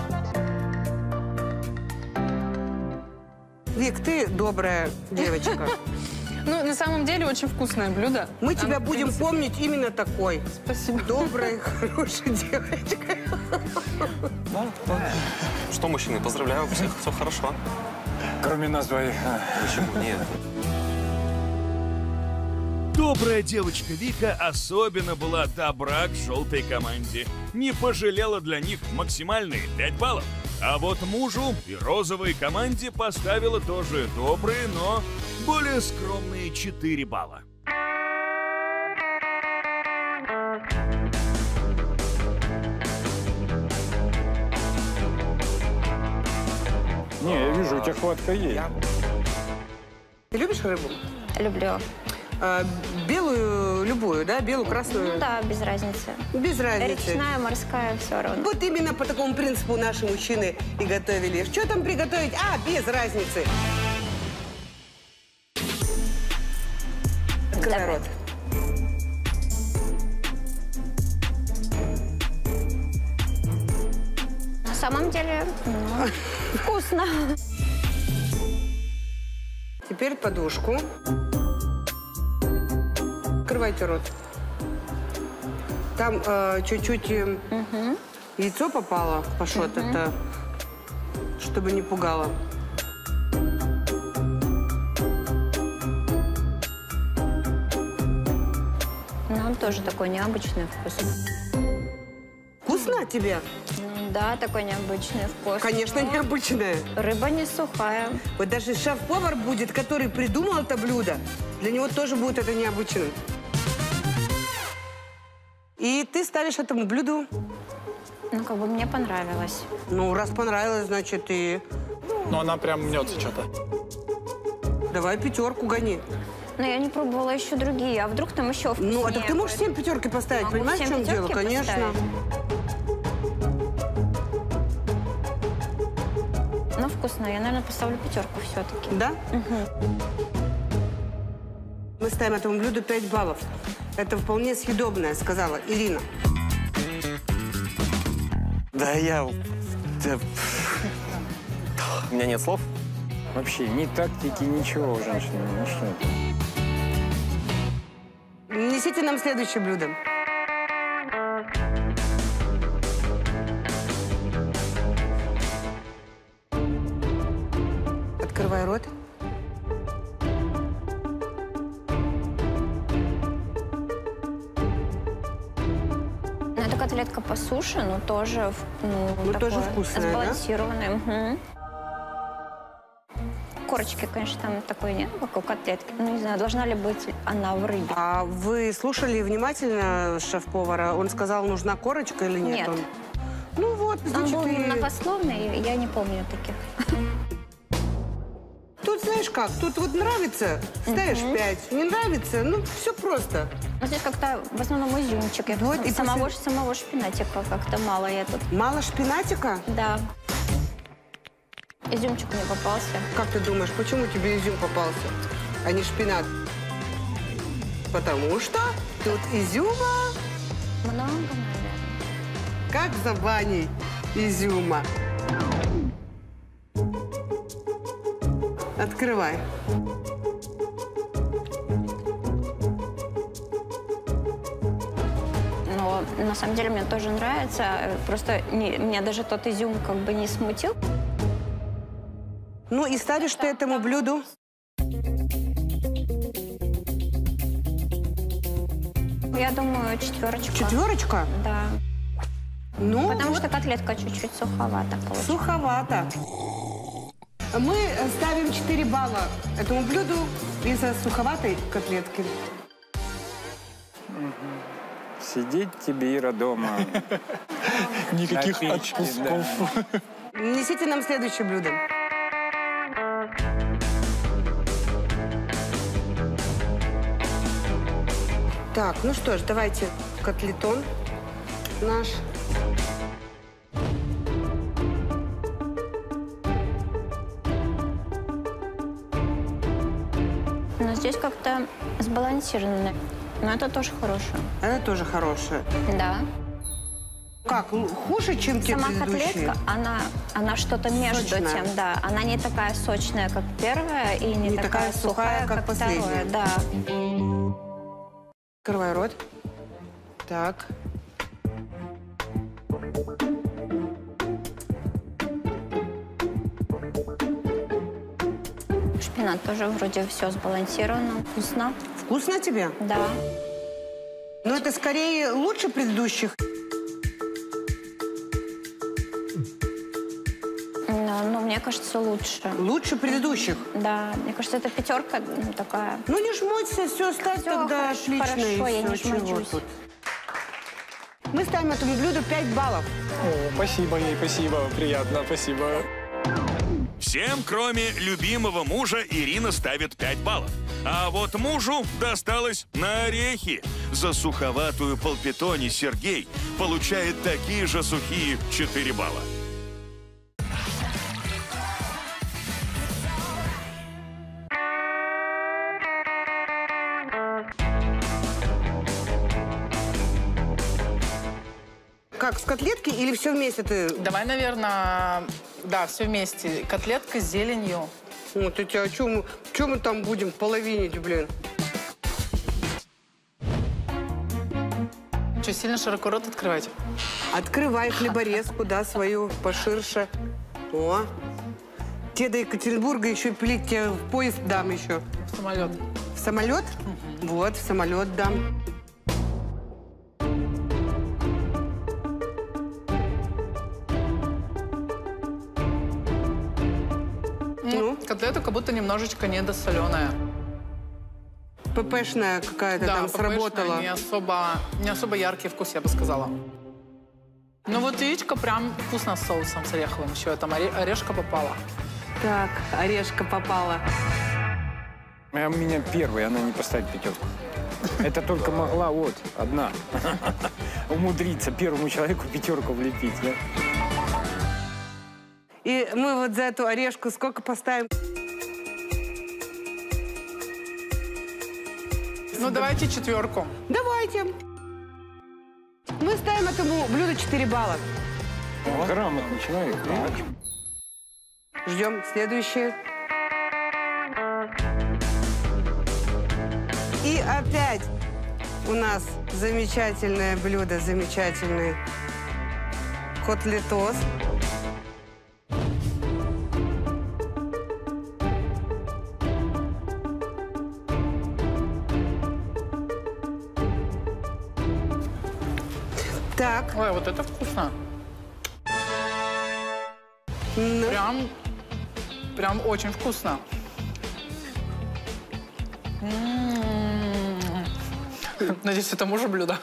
Вик, ты добрая девочка. Ну, на самом деле, очень вкусное блюдо. Мы Оно, тебя в будем принципе, помнить именно такой. Спасибо. Доброй, хорошей девочкой. Что, мужчины, поздравляю, у всех все хорошо. Кроме нас двоих. а. Почему нет? Добрая девочка Вика особенно была добра к желтой команде. Не пожалела для них максимальные пять баллов. А вот мужу и розовой команде поставила тоже добрые, но более скромные четыре балла. Не, я вижу, у тебя хватка есть. Ты любишь рыбу? Люблю. А, белую, любую, да? Белую, красную? Ну да, без разницы. Без разницы. Речная, морская, все равно. Вот именно по такому принципу наши мужчины и готовили. Что там приготовить? А, без разницы. Открывай Давай. рот. На самом деле, ну, вкусно. Теперь подушку. Открывайте рот. Там э, чуть-чуть э, Угу. яйцо попало, пашот, Мгм. это чтобы не пугало. Ну, он тоже такой необычный вкус. Вкусно тебе? Ну, да, такой необычный вкус. Конечно, Но необычное. Рыба не сухая. Вот даже шеф-повар будет, который придумал это блюдо, для него тоже будет это необычным. И ты ставишь этому блюду? Ну, как бы мне понравилось. Ну, раз понравилось, значит, и... Но она прям мнется что-то. Давай пятерку гони. Но я не пробовала еще другие. А вдруг там еще вкуснее? Ну, а так ты можешь семь пятерки поставить, Могу понимаешь, в семь чем дело? пятерки Конечно. Ну, вкусно. Я, наверное, поставлю пятерку все-таки. Да? Мы ставим этому блюду пять баллов. Это вполне съедобное, сказала Ирина. Да я... да, У меня нет слов. Вообще ни тактики, ничего у женщины. Ну что это? Несите нам следующее блюдо. Открывай рот. Ну, это котлетка по суше, но тоже, ну, Ну, такое тоже вкусная, да? сбалансированная. Мгм. Корочки, конечно, там такой нет, как у котлетки. Ну, не знаю, должна ли быть она в рыбе. А вы слушали внимательно шеф-повара? Он сказал, нужна корочка или нет? Нет. Он... Ну вот, Он значит, был и... многословный, я не помню таких. Тут знаешь как, тут вот нравится, ставишь Мгм. пять, не нравится, ну все просто. Но здесь как-то в основном изюмчик. Я Вот, и самого, после- самого шпинатика как-то мало я тут. Мало шпинатика? Да. Изюмчик мне попался. Как ты думаешь, почему тебе изюм попался, а не шпинат? Потому что тут изюма, Много, наверное. как за баней изюма. Открывай. Но на самом деле мне тоже нравится. Просто не- меня даже тот изюм как бы не смутил. Ну и ставишь ты этому блюду? Я думаю, четверочка. Четверочка? Да. Ну, Потому вот что котлетка чуть-чуть суховата получилась. суховато. Мы ставим четыре балла этому блюду из-за суховатой котлетки. Сидеть тебе, Ира, дома. Никаких На печке, отпусков. Несите нам следующее блюдо. Так, ну что ж, давайте котлетон наш. Но здесь как-то сбалансировано. Но это тоже хорошее. Это тоже хорошее. Да. Как, л- хуже, чем те Сама предыдущие? котлетка, она, она что-то между Сочная. тем, да. Она не такая сочная, как первая, и не, Не такая сухая, как вторая, последняя. да. Открывай рот. Так. Шпинат тоже вроде все сбалансировано, вкусно. Вкусно тебе? Да. Но это скорее лучше предыдущих. Но, но мне кажется, лучше. Лучше предыдущих. Да, мне кажется, это пятерка ну, такая. Ну не жмоться, все, ставь Всё, тогда хорошо, отлично. хорошо, и я всё, не чего жмочусь. тут. Мы ставим этому блюду пять баллов. О, спасибо ей, спасибо, приятно, спасибо. Всем, кроме любимого мужа, Ирина ставит пять баллов. А вот мужу досталось на орехи. За суховатую полпитони Сергей получает такие же сухие четыре балла. Как, с котлетки или все вместе ты? Давай, наверное, да, все вместе. Котлетка с зеленью. Вот эти, а что мы, чё мы там будем половинить, блин? что, сильно широко рот открывать? Открывай хлеборезку, да, свою поширше. О, тебе до Екатеринбурга еще пилить, тебе в поезд дам еще. В самолет. В самолет? Вот, в самолет дам. Ну, котлета как будто немножечко недосоленая. ППшная какая-то Да, там ППшная, сработала. Не особо, не особо яркий вкус, я бы сказала. Ну вот яичко прям вкусно с соусом, с ореховым. Еще там оре- орешка попала. Так, орешка попала. А у меня первый, она не поставит пятерку. Это только могла вот одна умудриться первому человеку пятерку влепить. Да? И мы вот за эту орешку сколько поставим? Ну давайте четверку. Давайте. Мы ставим этому блюду четыре балла. Грамотный человек. Ждем следующее. И опять у нас замечательное блюдо, замечательный котлетос. Так. Ой, вот это вкусно. Ну. Прям, прям очень вкусно. М-м-м. Надеюсь, это мужу блюдо.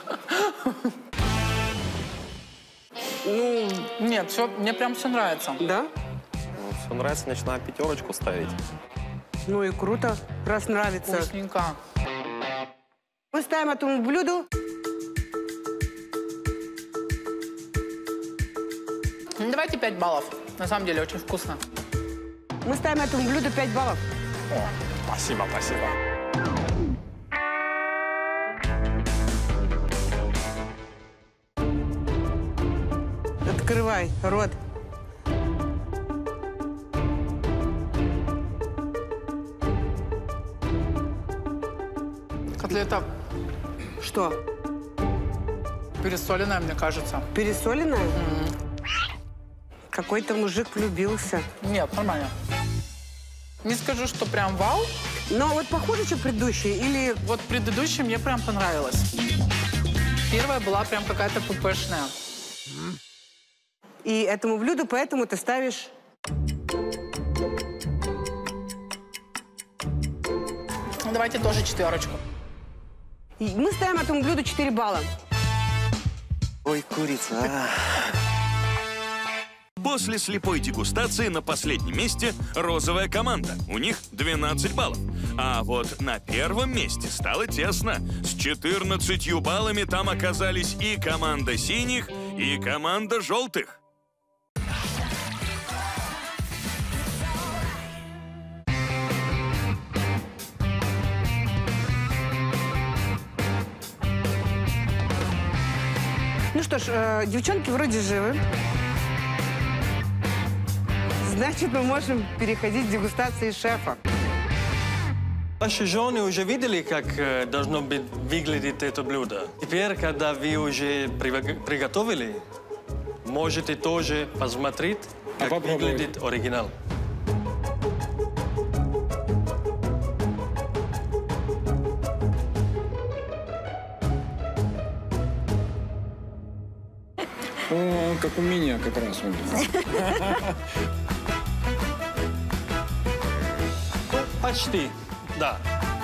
Ну, нет, все, мне прям все нравится. Да? Ну, все нравится, начинаю пятерочку ставить. Ну и круто, раз нравится. Вкусненько. Мы ставим этому блюду Ну, давайте пять баллов. На самом деле, очень вкусно. Мы ставим этому блюду пять баллов. О, спасибо, спасибо. Открывай рот. Котлета Что? пересоленная, мне кажется. Пересоленная? Mm. Какой-то мужик влюбился. Нет, нормально. Не скажу, что прям вау. Но вот похоже, чем предыдущие, или... Вот предыдущая мне прям понравилась. Первая была прям какая-то пупешная. И этому блюду поэтому ты ставишь... Ну, давайте тоже четверочку. И мы ставим этому блюду четыре балла. Ой, курица. После слепой дегустации на последнем месте розовая команда. У них двенадцать баллов. А вот на первом месте стало тесно. С четырнадцатью баллами там оказались и команда синих, и команда желтых. Ну что ж, э, девчонки вроде живы. Значит, мы можем переходить к дегустации шефа. Ваши жены уже видели, как э, должно быть выглядеть это блюдо? Теперь, когда вы уже при- приготовили, можете тоже посмотреть, как А выглядит оригинал. О, он как у меня как раз. Он. Почти, да.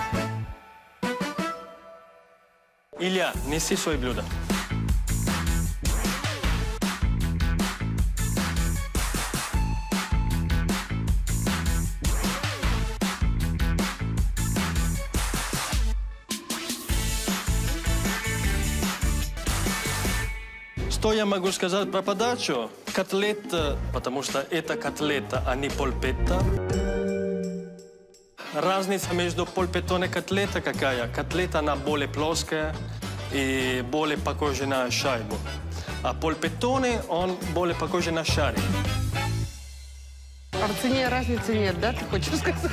Илья, неси свое блюдо. Что я могу сказать про подачу? Котлета, потому что это котлета, а не полпетта. Разница между полпеттоне и котлета какая? Котлета, она более плоская и более похожа на шайбу. А полпеттоне, он более похож на шарик. А в цене разницы нет, да, ты хочешь сказать?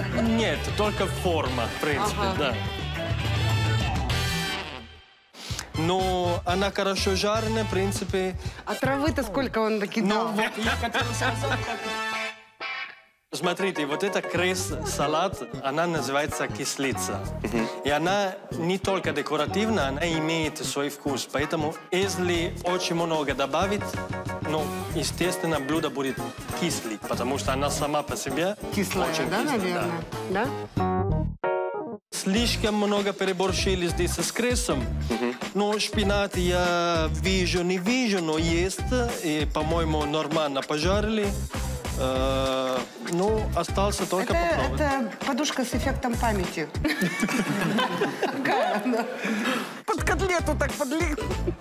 Нет, только форма, в принципе, Ага. да. Но она хорошо жареная, в принципе. А травы-то сколько он накидал? Ну, вот я хотел сказать, как... Смотрите, вот эта крес-салат, она называется кислица. И она не только декоративна, она имеет свой вкус. Поэтому, если очень много добавить, ну, естественно, блюдо будет кислить, потому что она сама по себе Кислая, очень да, кислая, наверное? Да? Слишком много переборщили здесь с кресом. Но шпинат я вижу, не вижу, но есть. И, по-моему, нормально пожарили. Э, ну, остался только Это, попробовать. это подушка с эффектом памяти. Какая она? Под котлету так подли.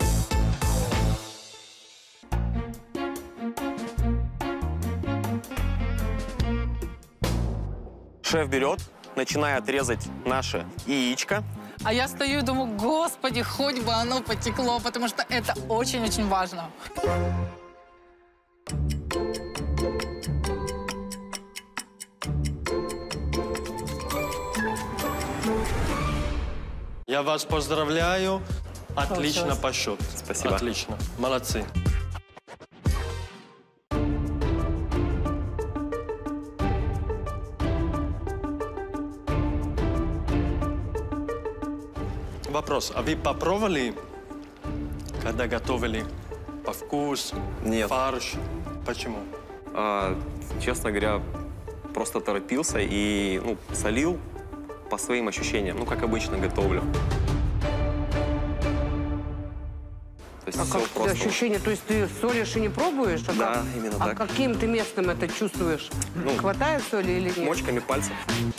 Шеф берет, начинает резать наше яичко. А я стою и думаю, господи, хоть бы оно потекло, потому что это очень-очень важно. Я вас поздравляю. Отлично по счету. Спасибо. Отлично. Молодцы. Вопрос. А вы попробовали, когда готовили по вкусу, Нет. фарш? Почему? А, честно говоря, просто торопился и ну, солил по своим ощущениям. Ну, как обычно готовлю. То есть А все как просто... ощущение? То есть ты солишь и не пробуешь? А Да, как? именно а так. каким ты местом это чувствуешь? Ну, Хватает соли или нет? Мочками пальцев.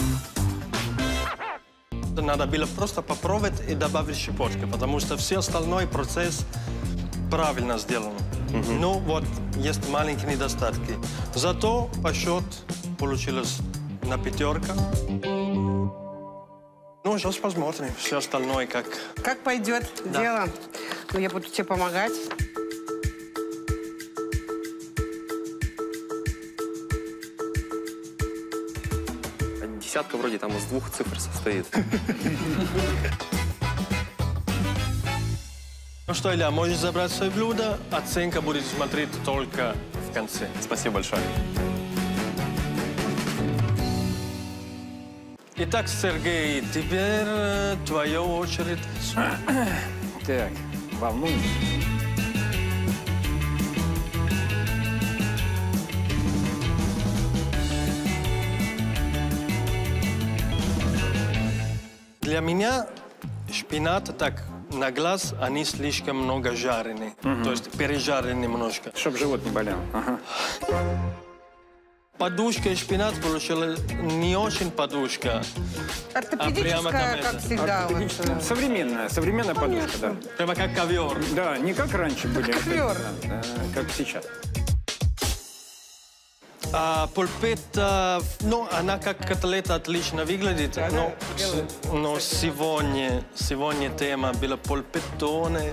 Надо было просто попробовать и добавить щепотки, потому что все остальной процесс правильно сделан. Угу. Ну вот, есть маленькие недостатки. Зато по счету получилось на пятерка. Ну, сейчас посмотрим. Все остальное как... Как пойдет Да. дело? Ну, я буду тебе помогать. Десятка вроде там из двух цифр состоит. Ну что, Илья, можешь забрать свое блюдо. Оценка будет смотреть только в конце. Спасибо большое. Итак, Сергей, теперь э, твоя очередь. Так, волнуюсь. Для меня шпинат так на глаз, они слишком много жарены. Мгм. То есть пережарены немножко. Чтоб живот не болел. Ага. Подушка и шпинат получилась не очень подушка. А прямо Ортопедическая, там как это. всегда. вот, Ортопедическая. э, Современная, современная подушка, да. Прямо как ковер. Да, не как раньше были. Как ковер. Да, как сейчас. А пульпетта, ну, она как котлета отлично выглядит, но, но сегодня, сегодня тема была пульпеттоне.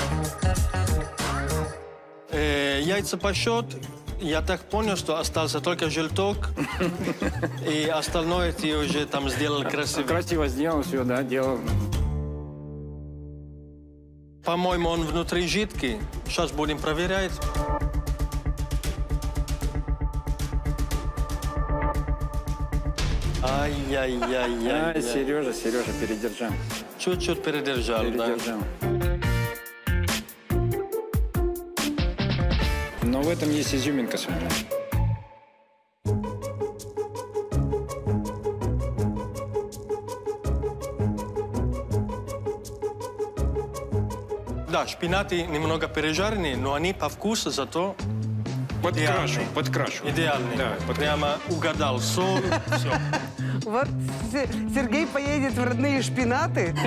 Э, яйца по счету. Я так понял, что остался только желток, и остальное ты уже там сделал красиво. Красиво сделал все, да, делал. По-моему, он внутри жидкий. Сейчас будем проверять. Ай-яй-яй-яй. Ай, Сережа, Сережа, передержал. Чуть-чуть передержал, Передержал. Но в этом есть изюминка своя. Да, шпинаты немного пережаренные, но они по вкусу зато Подкрашу, идеальные. подкрашу. Идеальные. Да, подкрашу. Прямо угадал соль, все. Вот Се- Сергей поедет в родные шпинаты.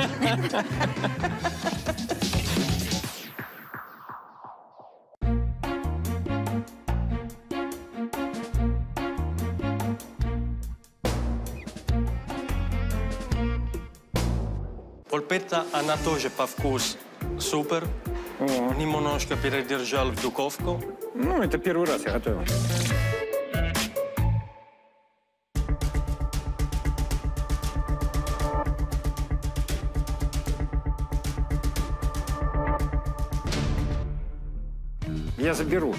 Пульпетта, она тоже по вкусу супер. О, Немножко передержал в духовку. ну, это первый раз я готовил. Я заберу.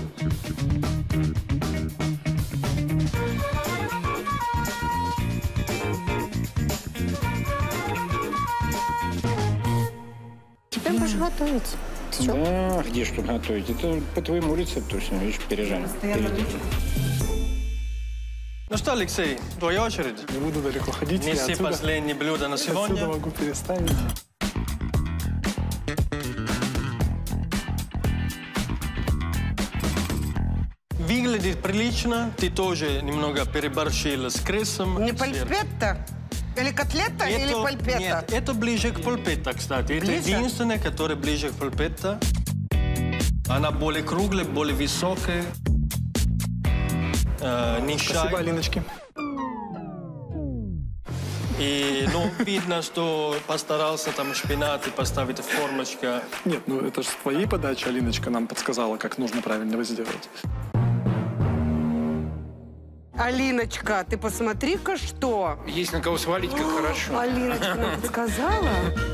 Теперь будешь готовить. Ты чё? Да, где ж тут готовить? Это по твоему рецепту все, видишь, пережарим. Ну что, Алексей, твоя очередь. Не буду далеко ходить. я Неси отсюда- последнее блюдо на я сегодня. Отсюда могу переставить. Выглядит прилично. Ты тоже немного переборщил с крысом. Не пальпетта? Или котлета, или Это- пальпетта? Нет, это ближе к пальпетта, кстати. Это Ближе? единственное, которое ближе к пальпетта. Она более круглая, более высокая. Э, не Спасибо, шаг. Алиночки. И, ну, видно, что постарался там шпинат и поставить в формочку. Нет, ну это же с твоей подачи Алиночка нам подсказала, как нужно правильно его сделать. Алиночка, ты посмотри-ка, что. Есть на кого свалить, как хорошо. Алиночка нам подсказала.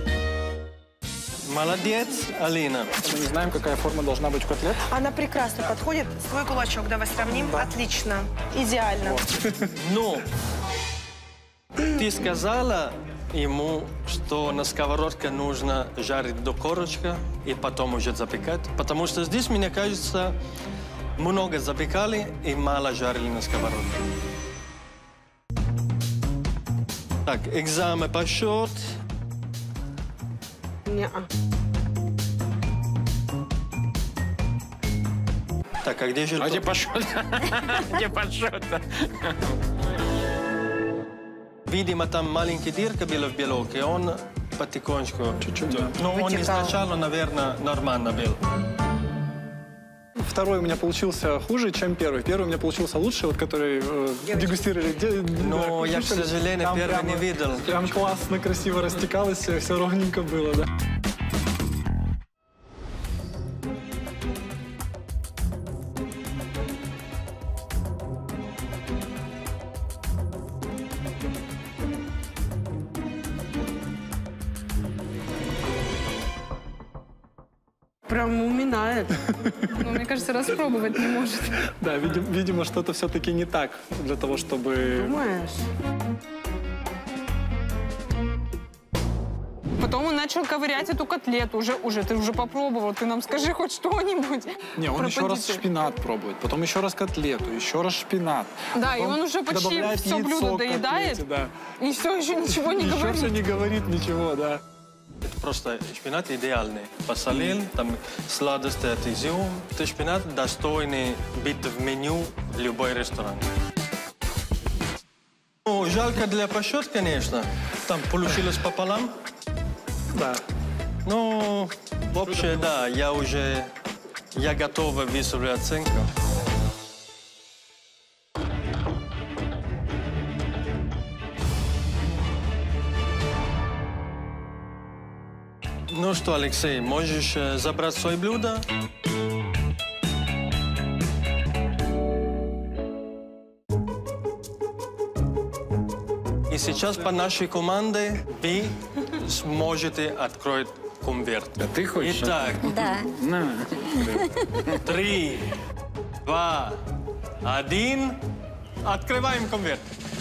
Молодец, Алина. Мы не знаем, какая форма должна быть у котлет. Она прекрасно подходит. Свой кулачок давай сравним. Отлично. Идеально. Ну, ты сказала ему, что на сковородке нужно жарить до корочка и потом уже запекать. Потому что здесь, мне кажется, много запекали и мало жарили на сковородке. Так, экзамен по счет. Не-а. Так, а где же... А где пошел? Где пошел? Видимо, там маленькая дырка была в белок, и он потихонечку... Чуть-чуть, да. Ну, он Вытекал. изначально, наверное, нормально был. Второй у меня получился хуже, чем первый. Первый у меня получился лучше, вот который э, дегустировали. Где, Ну, да, я, к кушали. сожалению, Там первый прямо- не видел. Прям классно, красиво растекалось, все, все ровненько было, да. Прям уминает. Ну, мне кажется, распробовать не может. Да, видим- видимо, что-то все-таки не так для того, чтобы... Думаешь? Потом он начал ковырять эту котлету. Уже, уже, ты уже попробовал. Ты нам скажи хоть что-нибудь. Не, он про еще раз позицию. шпинат пробует, потом еще раз котлету, еще раз шпинат. Да, и потом он уже почти добавляет все яйцо блюдо к котлете, доедает. да. И все еще ничего не Еще говорит. все не говорит ничего, да. Это просто шпинат идеальный. Посолил, там сладости от изюм. Это шпинат достойный быть в меню любой ресторан. Ну, жалко для посчет, конечно. Там получилось пополам. Да. Ну, вообще, да, я уже... Я готов высказать оценку. Ну что, Алексей, можешь э, забрать свое блюдо? И сейчас по нашей команде вы сможете открыть конверт. А ты хочешь? Итак, Да. На. три, два, один. Открываем конверт.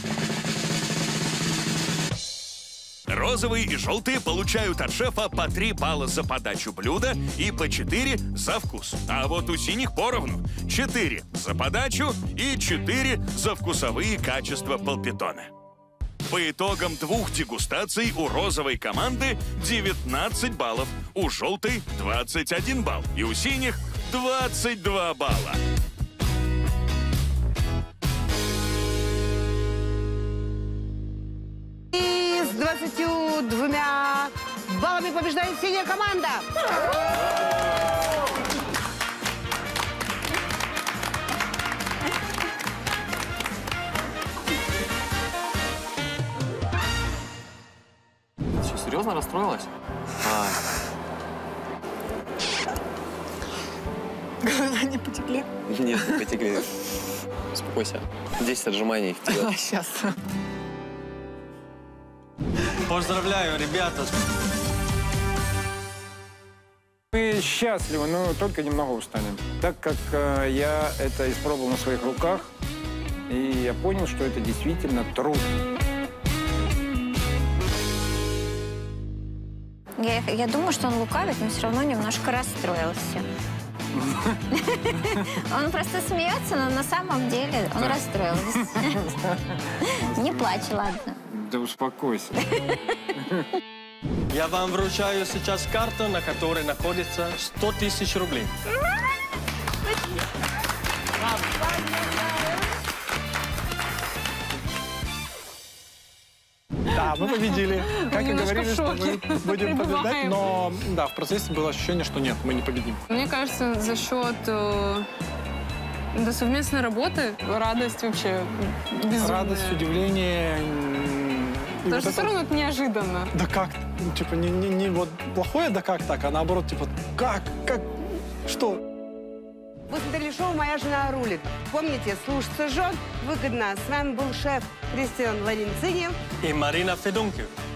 Розовые и желтые получают от шефа по три балла за подачу блюда и по четыре за вкус. А вот у синих поровну. четыре за подачу и четыре за вкусовые качества полпитона. По итогам двух дегустаций у розовой команды девятнадцать баллов, у желтой двадцать один балл и у синих двадцать два балла. И с двадцатью двумя баллами побеждает синяя команда. Что, серьезно расстроилась? Глаза не потекли. Нет, не потекли. Успокойся. десять отжиманий вперед. Сейчас. Поздравляю, ребята. Мы счастливы, но только немного устанем. Так как э, я это испробовал на своих руках, и я понял, что это действительно труд. Я, я думаю, что он лукавит, но все равно немножко расстроился. Он просто смеется, но на самом деле он расстроился. Не плачь, ладно. Да успокойся. Я вам вручаю сейчас карту, на которой находится сто тысяч рублей. Да, мы победили. Как и Немножко говорили, в что шоке мы будем побеждать, пребываем. но да, в процессе было ощущение, что нет, мы не победим. Мне кажется, за счет э, да, совместной работы радость вообще безумная. Радость, удивление. м, и Потому вот что все это- равно это неожиданно. Да как? Ну, Типа не, не, не вот плохое, да как так, а наоборот, типа как? Как? Что? Вы смотрели шоу «Моя жена рулит». Помните, слушаться жен выгодно. С вами был шеф Кристиан Ларинцини. И Марина Федункив.